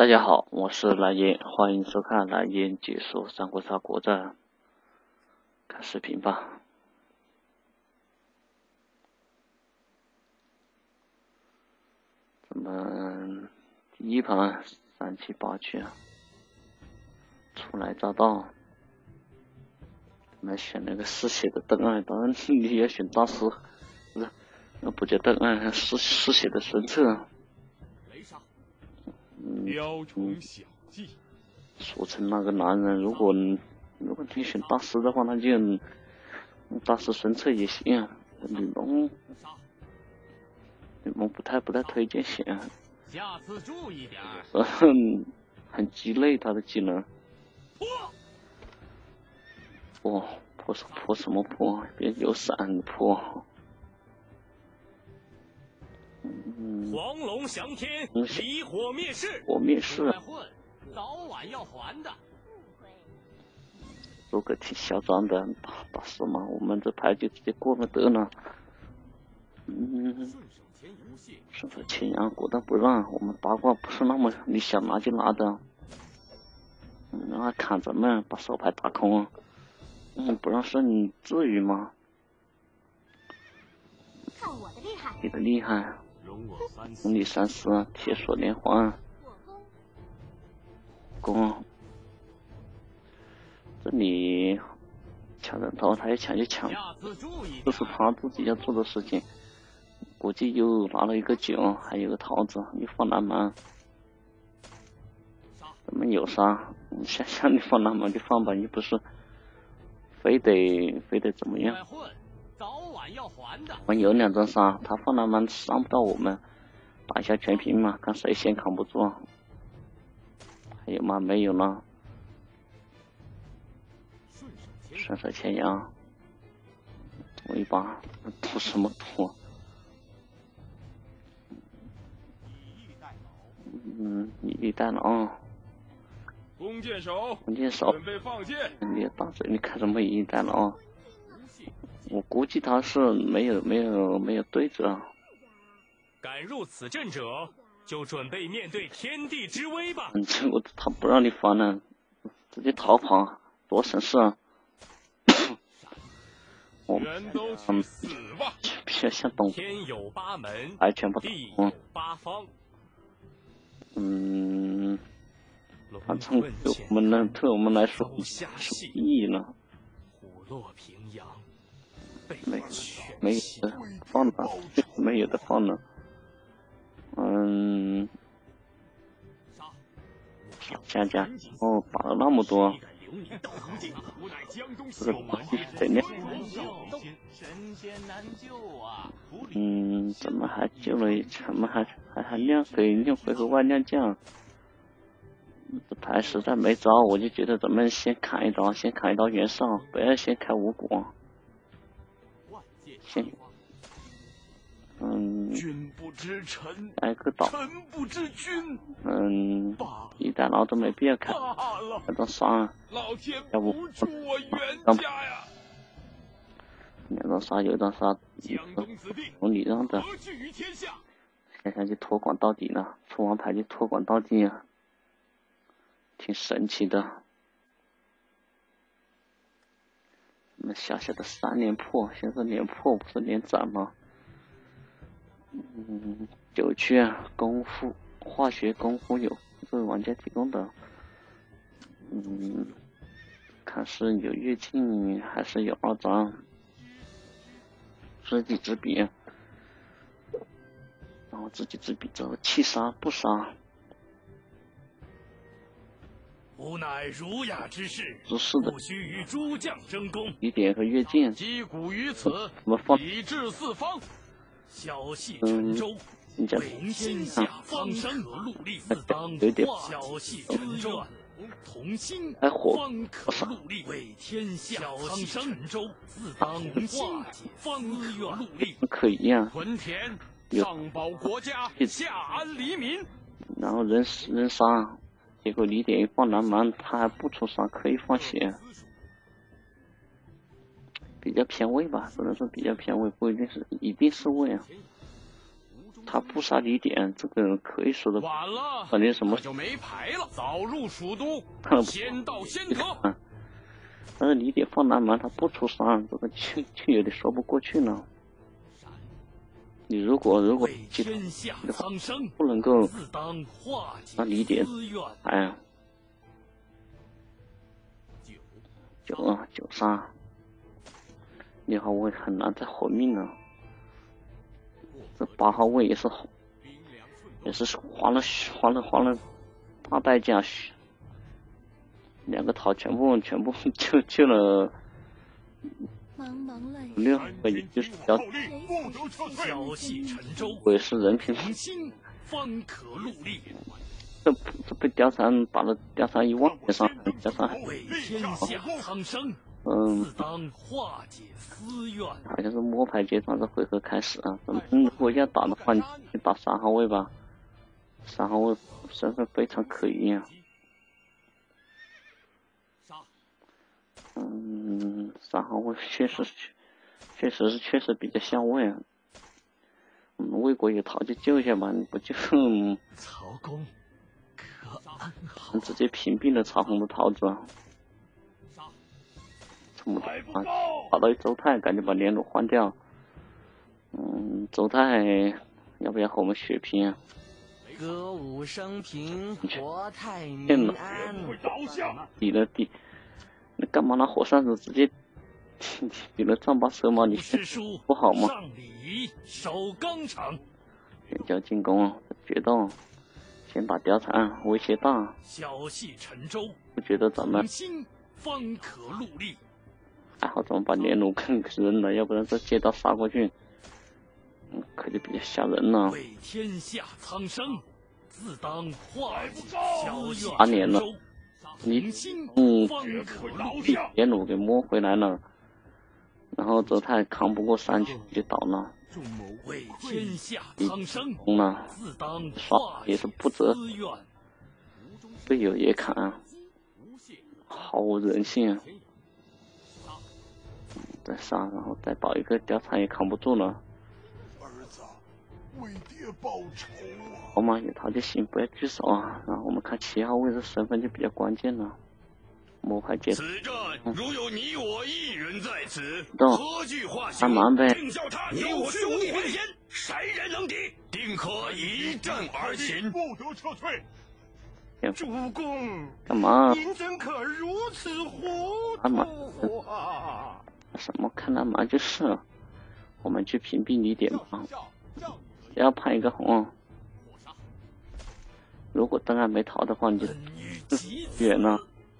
大家好，我是蓝烟，欢迎收看蓝烟解说三国杀国战。看视频吧。咱们第一盘3期8区，初来乍到，咱们选那个嗜血的邓艾，当然你要选大师，不是，那不叫邓艾，嗜血的孙策。雕虫小技，俗称那个男人。如果你选大师的话，那就大师孙策也行。吕蒙不太推荐选， 下次注意点。 很鸡肋他的技能。破什么破？别有闪破。 黄龙翔天，离火灭世。 火灭世， 早晚要还的。 诸葛挺嚣张的，大师嘛，我们这牌就直接过了得了。顺手牵羊，果断不让。我们八卦不是那么你想拿就拿的。让他砍咱们，把手牌打空。不让胜，你至于吗？ 看我的厉害！ 你的厉害。容你3思，铁锁连环。攻。这里抢人头，他一抢就抢，这是他自己要做的事情。估计又拿了一个9，还有个桃子，你放南蛮。咱们有杀，想你放南蛮就放吧，又不是非得怎么样。我们有2张杀，他放南蛮伤不到我们，打一下全屏嘛，看谁先扛不住。还有吗？没有了。顺手牵羊，赌一把，赌什么赌？以逸待劳。 弓箭手， 准备放箭。你大嘴，你看什么以逸待劳？我估计他是没有对着。 敢入此阵者，就准备面对天地之威吧。 结果他不让你翻了，直接逃跑，多省事啊！ 全都去死吧！ 别像东天有8门， 还全部打地有8方。 反正对我们来说是意义了。 虎落平阳， 没有的放了，没有的放了。加打了那么多，这个得练。怎么还救了怎么还亮6回合外亮将？这牌实在没招，我就觉得咱们先砍一刀袁绍，不要先开5谷。 君不知臣， 来个岛。 臣不知君。 一代劳都没必要开，2张杀。 老天不助我袁家呀 ！2张杀，有1张杀，从你让的。现在就托管到底了，出完牌就托管到底啊，挺神奇的。我们小小的3连破，现在连破不是连斩吗？9区功夫化学功夫有这位玩家提供的。看是有跃进还是有2张，知己知彼，然后知己知彼之后弃杀不杀。 吾乃儒雅之士， 的不须与诸将争功。 一点和跃进， 击鼓于此，以至四方。小戏沉舟，为天下苍生。戮力自当小戏沉舟，同心方可戮力。为天下苍生，沉舟自当化解方可戮力。 可以呀。 屯田上保国家，下安黎民。 然后人杀。结果你点一放南蛮，他还不出杀，可以放血，比较偏位吧，只能说比较偏位，不一定是位啊。 他不杀李典，这个可以说的晚了， 反正什么就没牌了。早入蜀都，先到先得。 但是李典放南蛮，他不出山，这个就有点说不过去了。你如果天下苍生不能够自当化解那李典哎九杀，6号位很难再活命了。这8号位也是花了大代价，2个桃全部救了6号位，也就是要小戏沉舟， 我也是人品。 方可戮力。 这被貂蝉打了貂蝉1万上，貂蝉为天下苍生，自当化解私怨。 好像是摸牌阶段，这回合开始啊。如果要打的话，你去打3号位吧。3号位身份非常可疑啊。3号位确实比较像位啊。魏国有桃就救一下吧，你不救， 曹公可安好。 直接屏蔽了曹洪的桃子啊。打到周泰，赶紧把连弩换掉。周泰要不要和我们血拼啊？ 歌舞升平，国泰民安。 抵了，你干嘛拿火扇子直接抵了丈八蛇吗？你不好吗？ 上礼守纲场， 远交进攻，决斗，先打貂蝉，威胁大。 小戏沉舟， 不觉得咱们方可戮力。 还好咱们把连弩给扔了，要不然这街道杀过去，可就比较吓人了。 为天下苍生，自当化解小戏 8年了，你连弩给摸回来了，然后周泰扛不过3局就倒了。 为天下苍生，自当刷也是不择队友也砍，毫无人性啊！再杀，然后再倒一个貂蝉也扛不住了。 儿子，为爹报仇啊！ 好嘛，有他就行，不要聚手啊。然后我们看7号位置身份就比较关键了，摸牌接。 此战如有你我一人在此，何惧化形？定叫他你我兄弟并肩，谁人能敌？定可一战而擒。 不得撤退。 主公， 干嘛？ 您怎可如此糊涂啊！ 什么看南蛮就是，我们去屏蔽李典吧。要判一个红。如果邓艾没逃的话，你就远了。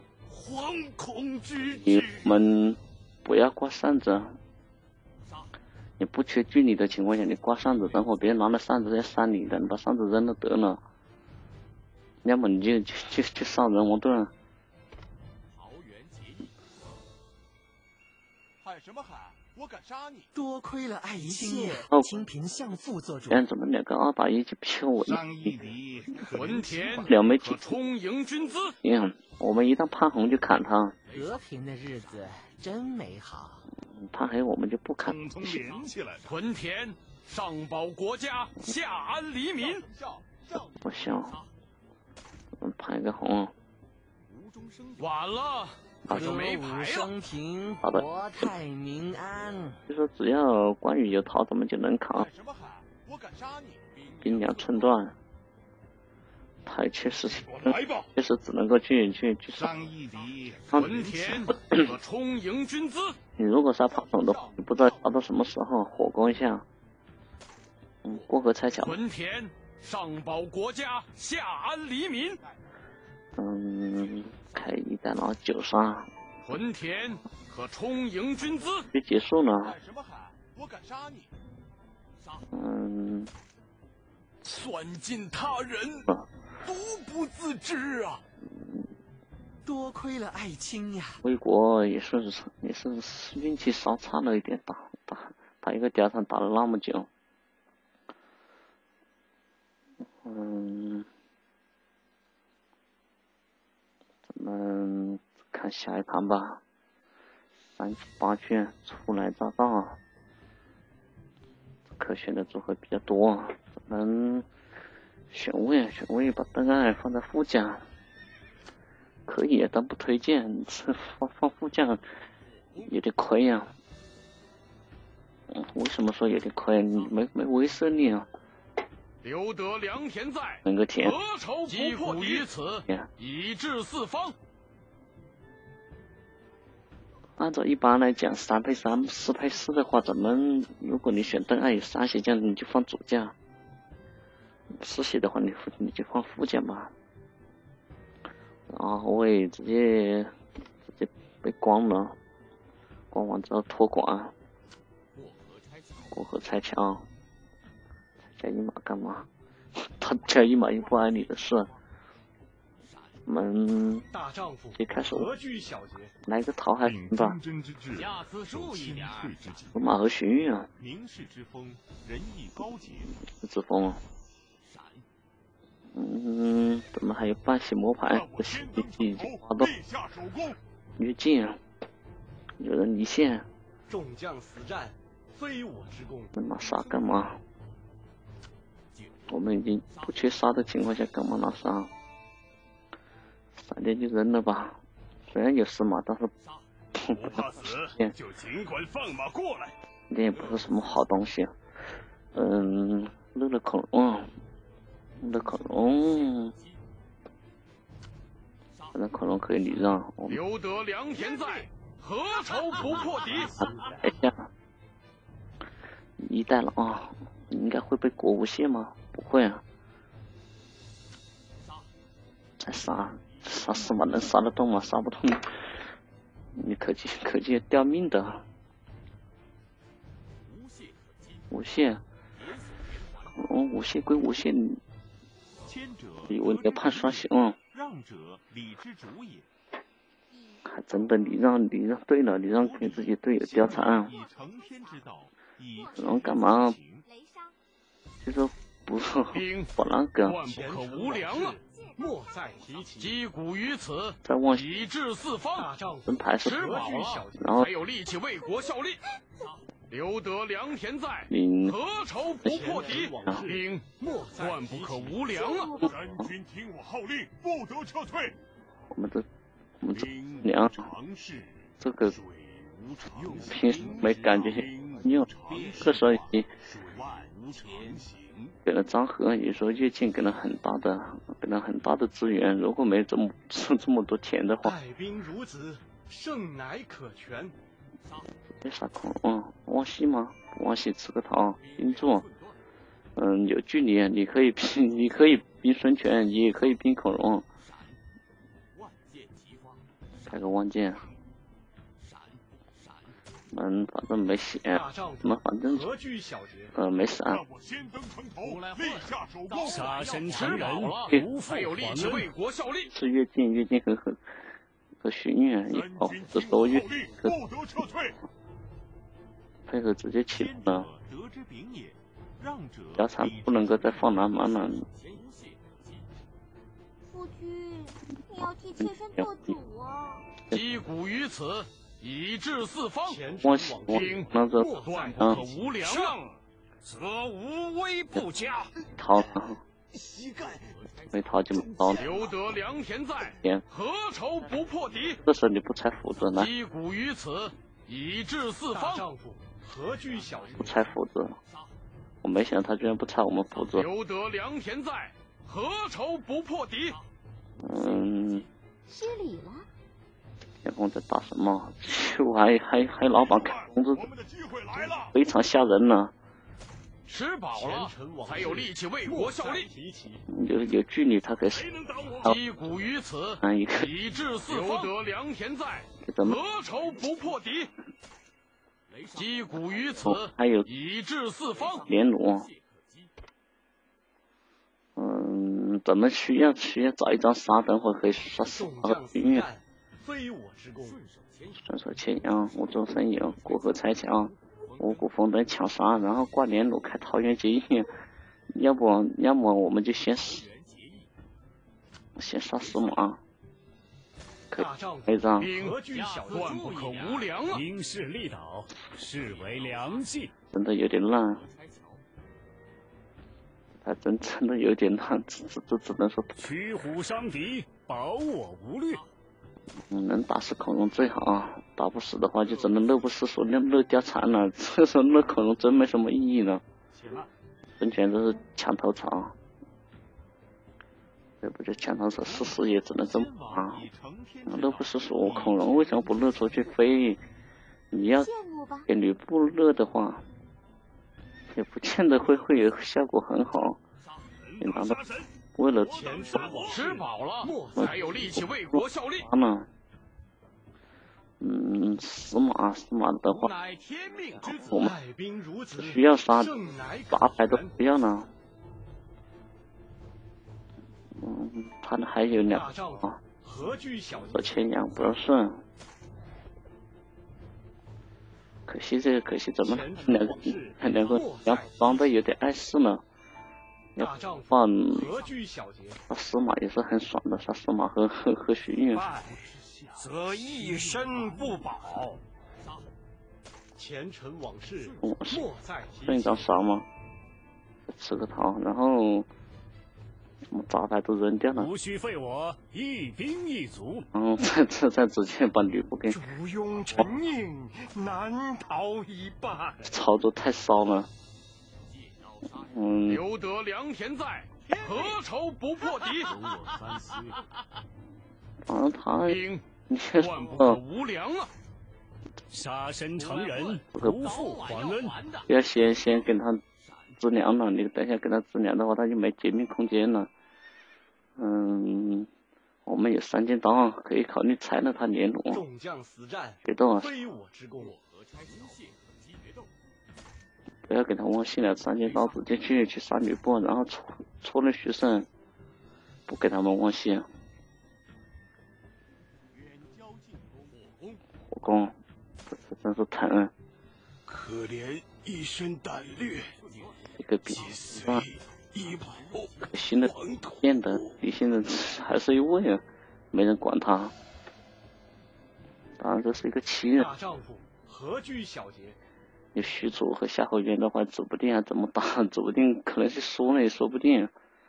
你们不要挂扇子，你不缺距离的情况下，你挂扇子，等会别人拿了扇子要扇你的，你把扇子扔了得了。要么你就上人王盾。 喊什么喊？我敢杀你！ 多亏了爱卿清平相父做主。 这样怎么2个2打1就骗我了？ 屯田 2枚可充盈军资。 我们一旦判红就砍他。 和平的日子真美好。 判黑我们就不砍。 屯田上保国家，下安黎民。 不行，我们判一个红。 晚了。可就没牌了。 升平，国泰民安。 就说只要关羽有桃，咱们就能扛。兵粮寸断，他确实只能够去上一礼，屯田可充盈军资。 你如果杀庞统的话，你不知道杀到什么时候，火攻一下。过河拆桥。 屯田上保国家，下安黎民。 开1弹，然后9杀。 屯田可充盈军资。 就结束了。 我敢杀你。 算尽他人，独不自知啊！ 多亏了爱卿呀。 魏国也是运气稍差了一点，打一个貂蝉打了那么久。咱们看下一盘吧。3期8卷初来乍到，可选的组合比较多，咱选位把灯爱放在副驾，可以，但不推荐。放副驾有点亏啊。为什么说有点亏？你没威慑力啊。 留得良田在， 能个田， 何愁不破敌？于此，以治四方。 按照一般来讲，3配3、4配4的话，咱们如果你选灯爱有3血将，你就放主驾；4血的话，你就放副驾嘛。然后后卫直接被光了，光完之后托管，过河拆桥，加一码干嘛？他加一码又不碍你的事。我们一开始来个桃海吧，有马和荀彧啊，之风啊，咱们还有半血魔牌，已经发动，越境啊，有人离线， 众将死战，非我之功。 拿杀干嘛？我们已经不缺杀的情况下，干嘛拿杀？3点就扔了吧，虽然有4码，但是不怕死就尽管放马过来。 这也不是什么好东西。乐恐龙，乐恐龙，那恐龙可以礼让。 留得良田在，何愁不破敌？ 哎呀，一代了啊，应该会被国无限吗？不会啊。再杀4码能杀得动吗？杀不动，你可见掉命的。无限，无限归无限，以为你要判双雄，还真的礼让对了，礼让给自己队友貂蝉，然后干嘛？就说不是不那个， 万不可无良啊！ 莫再提起， 击鼓于此， 再往以治四方。 人牌是吃饱了， 然后才有力气为国效力。留得良田在，何愁不破敌？兵万不可无良啊！ 三军听我号令，不得撤退。 我们这良，这个平时没感觉用，这时候已经给了张合，也说越境给了很大的资源，如果没这么多钱的话， 带兵如子，胜乃可全。 别杀恐龙，往西吗？往西吃个桃，冰柱，有距离，你可以冰孙权，你也可以冰恐龙，开个万箭，反正没血，反正没闪。 杀身成仁，才有力气为国效力。 是越境和荀彧以后，这时候配合直接起了，貂蝉不能够再放南蛮了。 夫君，你要替妾身做主啊！ 击鼓于此，以治四方。 我那个断不可无良啊，则无威不加。 逃，没逃就没逃。 留得良田在，何愁不破敌？ 这时候你不拆斧子呢？ 击鼓于此，以治四方。 不拆斧子，我没想到他居然不拆我们斧子。 留得良田在，何愁不破敌？ 失礼了。 天空在打什么？我还老板开工资，非常吓人呢。 吃饱了才有力气为国效力。 有距离他可以。 击鼓于此，以治四方。留得良田在，何愁不破敌？击鼓于此， 还有以治四方。 连弩。咱们需要找一张杀，等会儿可以杀4码和荀彧。顺手牵羊，无中生有，过河拆桥，五谷丰登抢杀，然后挂连弩开桃园结义。要么我们就先杀4码。可以这样。 断不可无良啊！因势利导，是为良计。 真的有点烂。 还真的有点难，只能说驱虎伤敌，保我无虑。 能打死恐龙最好啊，打不死的话就只能乐不思蜀、乐貂蝉了。这时候乐恐龙真没什么意义了，完全都是墙头草。这不就墙头草试也只能这么啊？乐不思蜀，恐龙为什么不乐出去飞？你要给吕布乐的话，也不见得会有效果很好。你拿到为了吃饱了，才有力气为国效力。 呢？司马的话，我们需要杀800都不要呢。他还有2个啊，和千阳不要顺。可惜怎么两个装备有点碍事呢？要换杀司马也是很爽的，杀司马和徐运。 则一身不保。 前尘往事莫再提。剩一张啥吗？吃个桃，然后什么杂牌都扔掉了。 无需费我一兵一卒。 再直接把吕布给。 主庸陈宁，难逃一败。 操作太骚了。 留得良田在，何愁不破敌？ 反正他。 万不可无良啊！杀身成仁，不负还恩。 要先给他治疗了，你等一下给他治疗的话，他就没劫命空间了。我们有3件刀，可以考虑拆了他连弩。 众将死战， 别动啊！ 非我之功。 不要给他忘性了，3件刀直接去杀吕布，然后戳了徐盛，不给他们忘性。火攻，这真是疼。 可怜一身胆略， 一个比可惜的变的比现在还是一位啊，没人管他。当然这是一个奇人。 大丈夫何惧小节？ 有许褚和夏侯渊的话，指不定还怎么打，指不定可能是输了也说不定。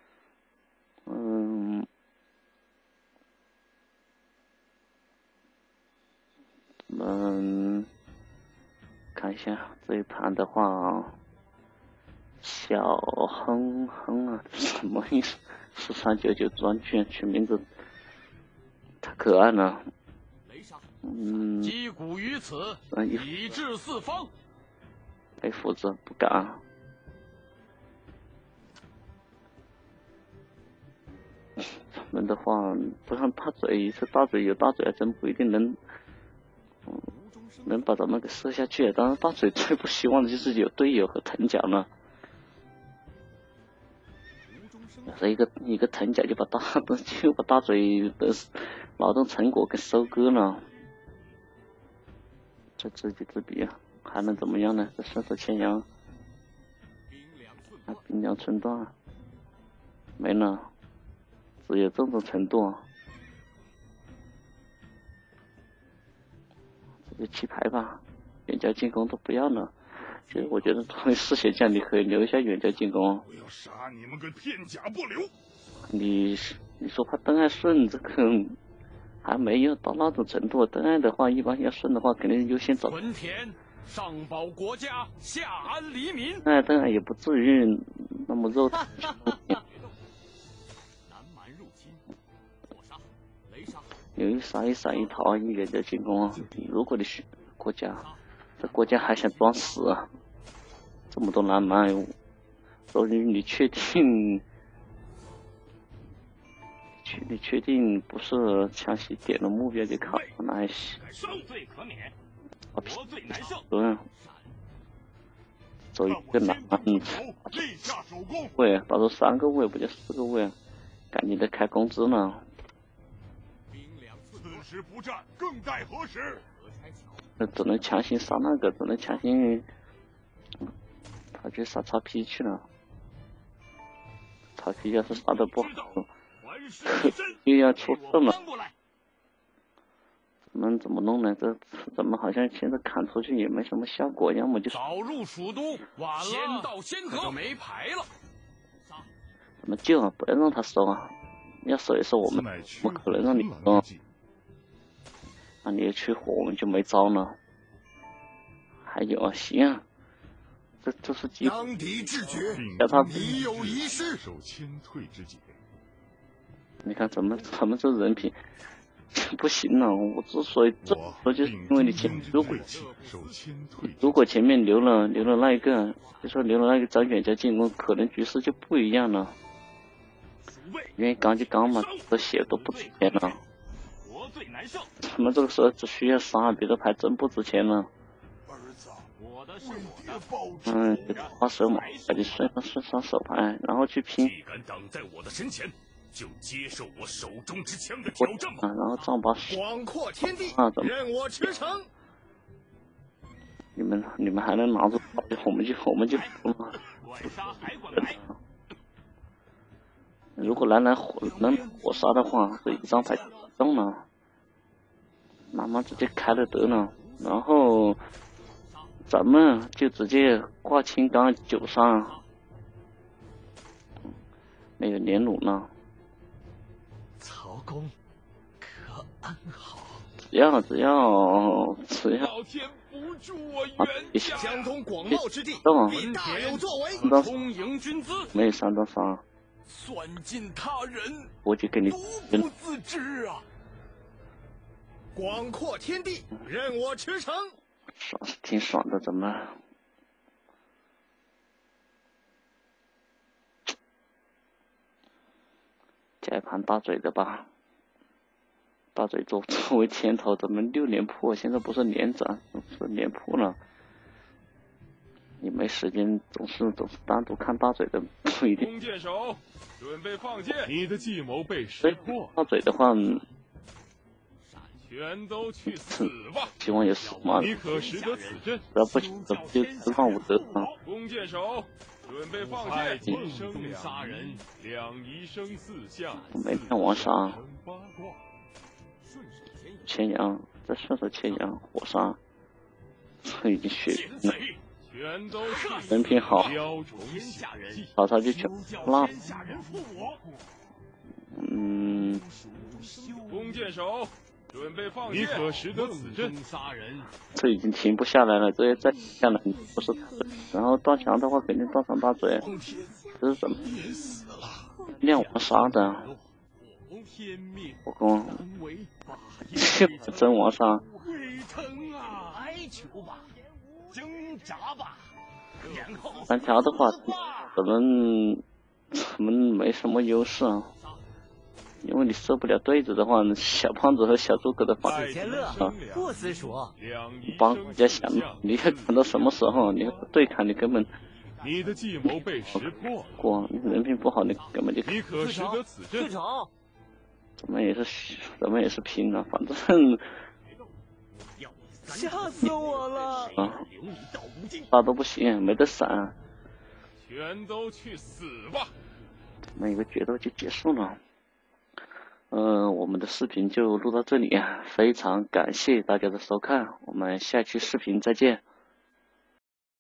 看一下这一盘的话，小哼哼啊，什么意思？4399专区取名字太可爱了。 击鼓于此，以至四方。 没斧子不敢。他们的话不像大嘴，一次大嘴有大嘴还真不一定能把咱们给射下去。当然大嘴最不希望的就是有队友和藤甲了。要是一个藤甲就把大嘴的劳动成果给收割了。这知己知彼啊，还能怎么样呢？这顺手牵羊，兵粮寸断，没了，只有这种程度。这就弃牌吧，远交近攻都不要了。其实我觉得作为嗜血将，你可以留一下远交近攻。 我要杀你们个片甲不留。 你说怕邓艾顺这个还没有到那种程度，邓艾的话一般要顺的话肯定优先走。 屯田上保国家，下安黎民。 那邓艾也不至于那么肉。 南蛮入侵，火杀、雷杀。 有一杀一闪一逃一远交近攻。如果你国家，这国家还想装死啊？这么多南蛮，所以你确定？你确定不是强袭点了目标就靠那些？ 上罪可免， 国罪难赦。 走一个南位，到时候3个位不就4个位？赶紧的开工资呢。 此时不战，更待何时？ 只能强行杀那个，只能强行，他去杀曹丕去了。曹丕要是杀的不好，又要出事了。怎么弄呢？这怎么好像现在砍出去也没什么效果？要么就早入蜀都，晚了，先到先得，没牌了。 怎么救啊？不要让他收啊！要收也是我们，不可能让你收。那你去火，我们就没招了。还有啊，行啊，这是机会。 当敌至绝， 叫他你有一失。 受谦退之节。 你看咱们这人品不行了。我之所以这么说，就是因为你如果前面留了那一个，就说留了那个张远家进攻，可能局势就不一样了。愿意刚就刚嘛，这血都不值钱了。他们这个时候只需要杀，别的牌真不值钱了。花蛇马，赶紧顺上手牌，然后去拼。 既敢挡在我的身前，就接受我手中之枪的挑战吧。 然后仗把广阔天地，任我驰骋。 你们还能拿住，我们就输了。如果能火杀的话，这一张牌中了，那么直接开了得了，然后咱们就直接挂青钢9杀，没有连弩了。 曹公可安好？ 只要老天不助我冤家，相通广袤之地，必大有作为。 充盈军资， 没有3张杀。 算尽他人， 我就给你独不自知啊！广阔天地，任我驰骋。 爽是挺爽的，怎么？加一盘大嘴的吧。大嘴作为前头，咱们6连破，现在不是连斩，是连破了。你没时间，总是单独看大嘴的，不一定。 弓箭手，准备放箭。你的计谋被识破。 大嘴的话， 全都去死吧！ 希望也死嘛。 你可识得此阵？ 只要不行，就放武德啊。 弓箭手，准备放箭。一生杀人，两仪生4象。 没看王杀。千阳，再顺手千阳，火杀，这已经血了。人品好，曹操就全拉。 弓箭手，准备放箭。你可识得此阵？ 这已经停不下来了，这也再停下来不是。然后断墙的话，肯定断上大嘴。这是怎么？亮王杀的。火攻。真王杀。3条的话，咱们没什么优势啊，因为你射不了对子的话，小胖子和小诸葛的防啊， 不死鼠， 帮人家想，你看等到什么时候，你对抗你根本。 你的计谋被识破。 过，你人品不好，你根本就。 你可识得此阵？ 咱们也是拼了，反正。 吓死我了！ 啊，杀都不行，没得闪。 全都去死吧！ 每个决斗就结束了。我们的视频就录到这里，非常感谢大家的收看，我们下期视频再见。